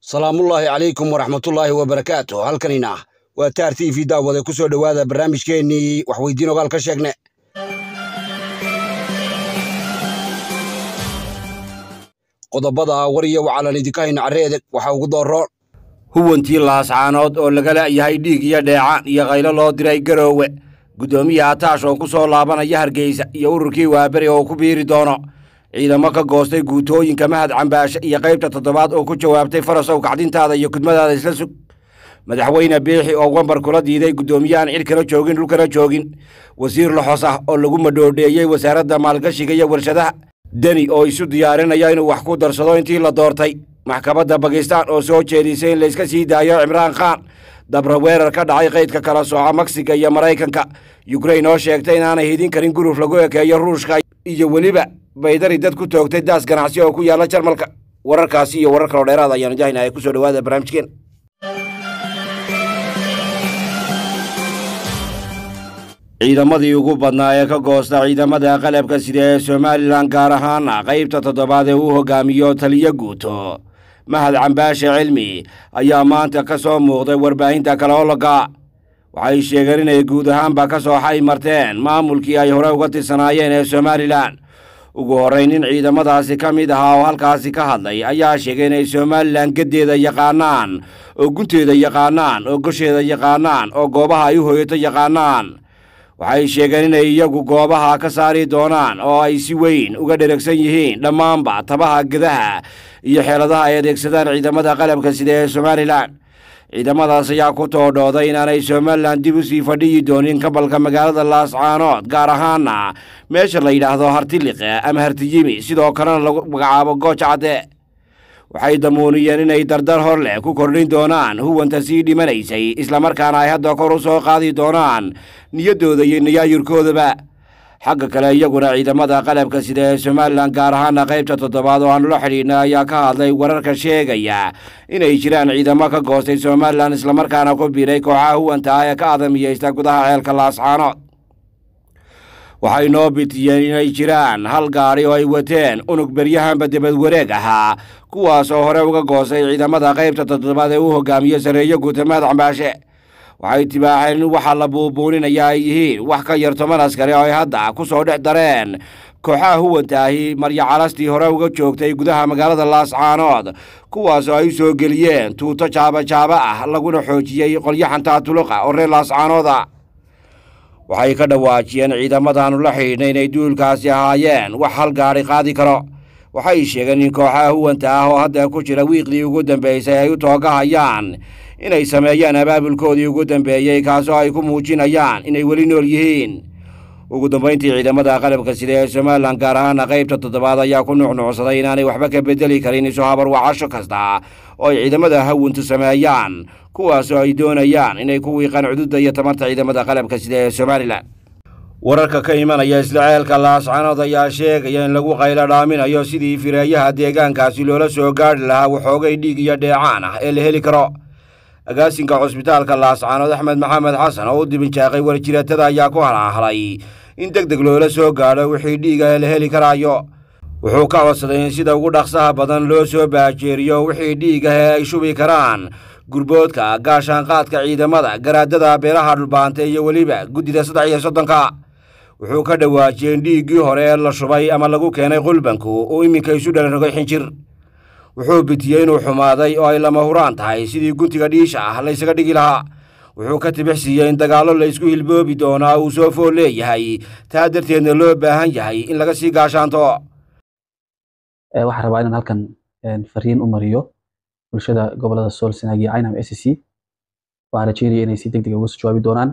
salaamullaahi calaykum waraxmatullaahi wabarakaatu. halkanina waa taar TV daawada ku soo dhowaada barnaamijkeennii waxweydiin ogaal ka sheegne. qodobada war iyo wacalan idinka hayna carreedeg waxaa ugu dooroon huwantii laascaanood oo laga la'yahay dhiig iyo dheecaan iyo qaylo loo diray garoowe gudoomiyaha ataash oo ku soo laabanaya hargeysa iyo ururkii waaberi oo ku biiri doono ciidamo ka goostay guutooyinka mahad cambaashe iyo qaybta toddobaad oo ku jawaabtay farasow kacdintaada iyo kudmadaada isla sug madaxweyne biixi oo wambar kula diiday gudoomiyahan cirkana joogin dhulkana joogin wasiir laxos ah oo lagu madhoodheeyey wasaaradda maalgashiga iyo warshadaha deni oo isu diyaarinaya inuu wax ku darsado intii la doortay maxkamadda bakistaan oo soo jeedisay in layska sii daayo cimraan khaan dabra weerar ka dhacay qaydka kala sooca mexiga iyo maraykanka yukrain oo sheegtay inaanay hidin karin guruf lagu ekeeyo ruushka iyo weliba baydari dad ku toogtay daas ganacsi oo ku yaalla jarmalka wararkaasi iyo warar kaloo dheeraad ayaanu jahaynahay ku soo dhowaada barnaamijkeen ciidamadii ugu badnaa ee ka goosta ciidamada qalabka sida ee somalilan gaar ahaana qaybta toddobaad ee uu hogaamiyo taliyo guuto mahad cambaashe cilmi ayaa maanta ka soo muuqday warbaahinta kaloologa waxay sheegeen inay guud ahaanba ka soo xay marteen maamulkii ay hore uga tirsanaayeen ee somalilan ugu horrayn in ciidamadaasi ka mid ahaa oo halkaasi ka hadlay ayaa sheegay inay somalilan geddeeda yaqaanaan oo gunteeda yaqaanaan oo gosheeda yaqaanaan oo goobaha ay u hoyato yaqaanaan waxay sheegeen inay iyagu goobaha ka saari doonaan oo ay si weyn uga dheregsan yihiin dhammaanba tabaha gedaha iyo xeeladaha ay adeegsadaan ciidamada qalabka sida ee somalilan ciidamadaas ayaa ku toodhooday inaanay somalilan dib u sii fadhiyi doonin kabalka magaalada laascaanood gaar ahaana meesha la yidhaahdo hartiliqe ama hartiyimi sidoo kalena lagu magacaabo gooja cadde waxay damuuniyeen inay dardar hor leh ku kordhin doonaan huwanta sii dhimanaysay islamarkaana ay hadda kor u soo qaadi doonaan niyaddooda iyo niyaayurkoodaba xagga kale iyaguna ciidamada qalabka sida ee somalilan gaar ahaana qaybta toddobaad oo aanu la xidhiidhnay ayaa ka hadlay wararka sheegaya inay jiraan ciidamo ka goostay somalilan islamarkaana ku biiray kooxaha huwanta ah ee ka adamiyeysta gudaha ceelka laascaanood waxay noo bitiyeen inay jiraan hal gaari oo ay wateen unug beryahanba debad wareeg ahaa kuwaas oo hore uga goostay ciidamada qaybta toddobaad ee uu hogaamiyo sareeyo guuta mahad cambaashe waxay tibaaxeen in waxa la buubuuninaya ay yihiin wax ka yar 10 askari oo ay hadda ku soo dhex dareen kooxaha huwanta ahi marya calastii hore uga joogtay gudaha magaalada laascaanood kuwaas oo ay u soo geliyeen tuuto jaabajaaba ah laguna xoojiyey qolyaxanta tuluqa oo reer laascaanooda waxay ka dhawaajiyeen ciidamadaanu la xidhiidhnay inay duulkaasi ahaayeen wax hal gaari qaadi karo waxay sheegeen in kooxaha huwanta ah oo hadda ku jira wiiqdii ugu dambaysay ay u toogahayaan inay sameeyaan abaabulkoodii ugu dambeeyey kaasoo ay ku muujinayaan inay weli nool yihiin ugu dambayntii ciidamada qalabka sida ee somalilan gaar ahaana qaybta toddobaad ayaa ku nuucnuucsaday inaanay waxba ka bedeli karin isu habar wacasho kasta oo ay ciidamada hawuntu sameeyaan kuwaasoo ay doonayaan inay ku wiiqaan cududda iyo tamarta ciidamada qalabka sida ee somalilan wararka ka imanaya isla ceelka laascaanood ayaa sheegaya in lagu qaylo dhaaminayo sidii fireeyaha deegaankaasi loola soo gaadhi lahaa waxoogay dhiig iyo dheecaan ah ee la heli karo agaasinka cusbitaalka laascaanood axmed maxamed xasan oo u dibinjaaqay warjiratada ayaa ku halaahlay in deg deg loola soo gaadho wixii dhiiga ee la heli karaayo wuxuu ka codsaday in sida ugu dhaqsaha badan loo soo baajeeriyo wixii dhiig ah ee ay shubi karaan gurboodka gaashaanqaadka ciidamada garaadada beelaha dhulbaante iyo weliba guddida 330 wuxuu ka dhawaajiyey in dhiiggii hore ee la shubay ama lagu keenay qulbanku uu iminka isu dhalarogay xinjir wuxuu bitiyey inuu xumaaday oo ay lama huraan tahay sidii guntiga dhiisha ah laysaga dhigi lahaa wuxuu ka tibixsiiyey in dagaallo laysku hilboobi doonaa uu soo fool leeyahay taa darteedna loo baahan yahay in laga sii gaashaanto waxaan rabaa inaan halkan fariin u mariyo bulshada gobolada sool sanaag iyo caynam SC waxaan rajeynaya inay si degdeg uga soo jawaabi doonaan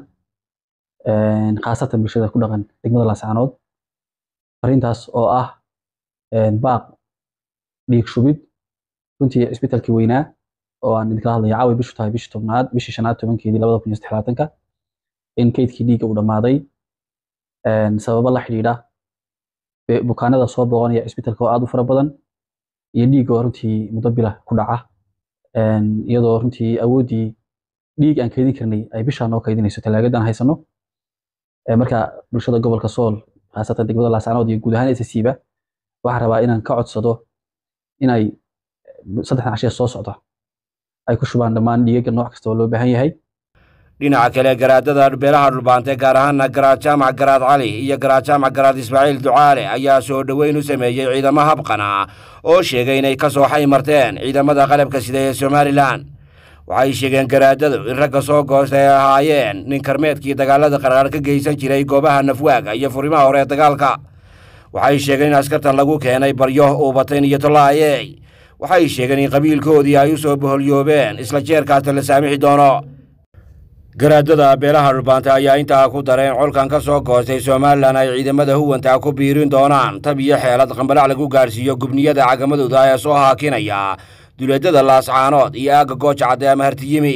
khaasatan bulshada ku dhaqan degmada laascaanood fariintaas oo ah baaq dhiig shubid runtii isbitaalkii weynaa oo aan idinka hadlayo caawi bishu tahay bishii 10aad bishii 5aad 10keedii 2016 in kaydkii dhiigga uu dhamaaday sababo la xidhiidha bukaanada soo booqanaya isbitaalka oo aad u fara badan iyo dhiigga oo runtii muddo bila ku dhaca iyadoo runtii awoodii dhiig aan kaydin karnay ay bishaa noo kaydinayso talaagadan haysano marka bulshada gobolka sool khaasatan degmada laascaanood iyo guud ahaan SC ba waxaan rabaa inaan ka codsado inay 3 casho soo socda ay ku shubaan dhammaan dhiigga nooc kasta oo loo baahan yahay. dhinaca kale garaadada beelaha dhulbaante gaar ahaana garaad jaamac garaad cali iyo garaad jaamac garaad ismaaciil ducaale ayaa soo dhoweyn u sameeyey ciidamo habqana oo sheegay inay ka soo xay marteen ciidamada qalabka sida ee Somalilan. waxay sheegeen garaadadu in ragga soo goostay ay ahaayeen nin karmeedkii dagaalada qaraar ka geysan jiray goobaha nafwaaga iyo furimaha hore dagaalka. waxay sheegeen in askartan lagu keenay baryo uu bateen iyo tolaayay. waxay sheegeen in qabiilkoodii ay u soo boholyoobeen isla jeerkaas la saamixi doono. garaadada beelaha dhulbaante ayaa intaa ku dareen colkan ka soo goostay Somalilan ay ciidamada huwanta ku biirin doonaan tab iyo xeelad qambalac lagu gaarsiiyo gubniyada cagamadooda ee soo haakinaya duleedada laascaanood iyo aaga gooja cadde ama hartiyimi.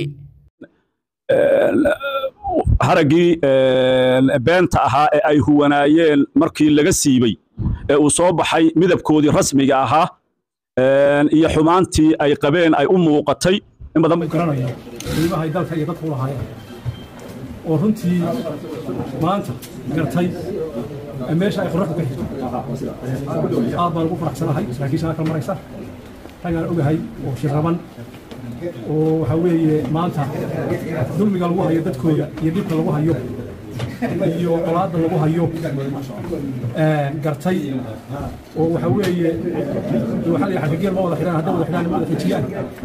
haragii beenta ahaa ee ay huwanaayeen markii laga siibay ee uu soo baxay midabkoodii rasmiga ahaa iyo xumaantii ay qabeen ay u muuqatay in badan garanaya qiimaha dalka iyo dadku lahaayeen oo runtii maanta gartay meesha ay qorraxdu ka xigto aad baan ugu faraxsanahay saraakiisha kala maraysa ragaan ogahay oo shiraban oo waxa weeye maanta dulmiga lagu hayo dadkooda iyo dhibka lagu hayo iyo colaadda lagu hayo gartay oo waxa weeye waxa la xaqiiqiyay ma wada xiraan hadda wada xiraan ma wada xijiyaan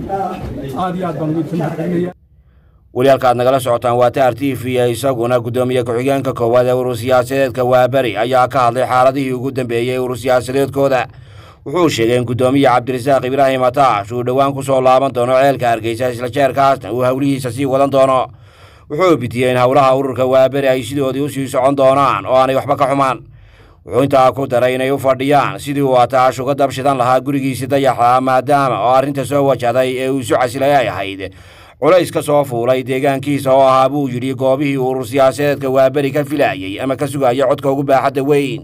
aad iyo aad baan ugu mahadcelinayaa. weli halkaad nagala socotaan waa TR TV isaguna gudoomiye ku-xigeenka koowaad ee urur siyaasadeedka Waaberi ayaa ka hadlay xaaladihii ugu dambeeyay urur siyaasadeedkooda. wuxuu sheegay in gudoomiye Cabdirasaaq Ibraahim Ataash uu dhawaan ku soo laaban doono ceelka Hargeysa isla jeerkaasna uu hawlihiisa sii wadan doono. wuxuu bidiyay in hawlaha ururka Waaberi ay sidoodii u sii socon doonaan oo aanay waxba ka xumaan. wuxuu intaa ku daray inay u fadhiyaan sidii uu Ataash uga dabshidan lahaa gurigiisa dayaxa maadaama oo arrinta soo wajahday ee uu isu casilay ay ahayd culays ka soo fuulay deegaankiisa oo ahaa buu yidhi goobihii urur siyaasadeedka Waaberi ka filayay ama ka sugaya codka ugu baaxadda weyn.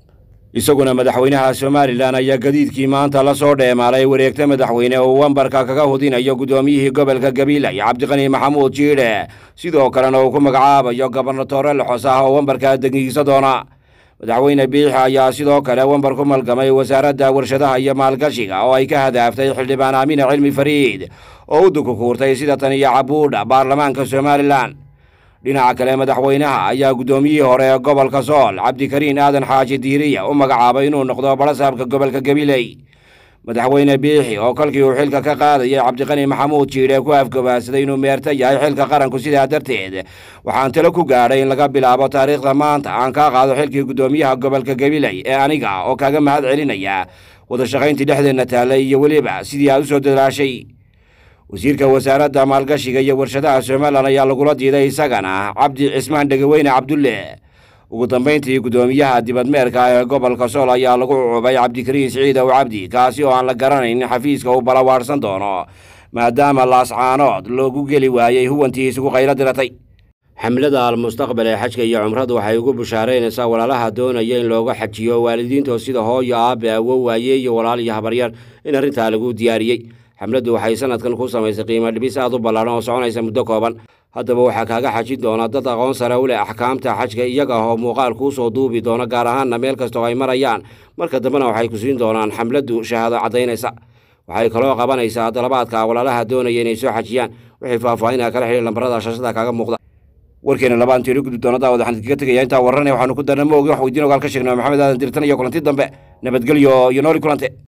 isaguna madaxweynaha Somalilan ayaa gadiidkii maanta la soo dheemaalay wareegta madaxweyne oo wambarka kaga hudinayo gudoomiyihii gobolka Gabiley Cabdiqani Maxamuud Jiire sidoo kalena uu ku magacaabayo gobernatore Lexos ah oo wambarka degiisa doona. madaxweyne Biixi ayaa sidoo kale wambar ku malgamay wasaaradda warshadaha iyo maalgashiga oo ay ka hadaaftay xildhibaan Aamina Cilmi Fariid oo u dukuurtay sida tan iyo cabuudha baarlamaanka Somalilan. dhinaca kale madaxweynaha ayaa gudoomiyihii hore ee gobolka Sool Cabdikariin Aadan Xaaji Diiriya u magacaabay inuu noqdo barasaabka gobolka Gabiley. madaxweyne Biixi oo kolkii uu xilka ka qaadayay Cabdiqani Maxamuud Jiire ku afgabaasaday inuu meerta yahay xilka qaranku sidaa darteed waxaan talo ku gaadhay in laga bilaabo taariikhda maanta aan ka qaado xilkii gudoomiyaha gobolka Gabiley ee aniga oo kaga mahad celinaya wada shaqayntii dhexdeena taalay iyo waliba sidii aad u soo dadaashay. wasiirka wasaaradda maalgashiga iyo warshadaha Somaliland ayaa lagula diiday isagana Cabdi Cismaan Dhagaweyne Cabdulle. ugu dambeyntii gudoomiyaha dibadmeerka ee gobolka Sool ayaa lagu cubay Cabdikariin Siciid oo Cabdi kaasi oo aan la garanayn xafiiska uu balawaarsan doono maadaama laascaanood loogu geli waayay huwantii isugu qaylo diratay. xamlada al-mustaqbal ee xajka iyo cumradu waxay ugu bushaaraynaysaa walaalaha doonaya in looga xajiyo waalidiinta sida hooyo aabe awow waaye iyo walaal iyo habaryar in arrintaa lagu diyaariyey. xamladu waxay sanadkan ku samaysay qiimo dhibis aad u ballaaran oo soconaysa muddo kooban. haddaba waxaa kaaga xajin doona dad aqoon sare u leh axkaamta xajka iyaga oo muuqaal kuu soo duubi doona gaar ahaanna meel kasta oo ay marayaan. marka dambena waxay ku siin doonaan xamladu shahaado caddaynaysa. waxay kaloo qabanaysaa dalabaadka walaalaha doonaya inay soo xajiyaan. wixii faahfaahinaa kala xidhiir lambarada shashada kaaga muuqda. warkeena labaan tiiri gudub doona daawada waxaan idinkaga tegayaa intaa warranay waxaanu ku darna ma ogi wax weydiin ogaal ka sheegnaa Maxamed Aadan Dirtan iyo kulanti dambe nabadgelyo iyo nooli kulante.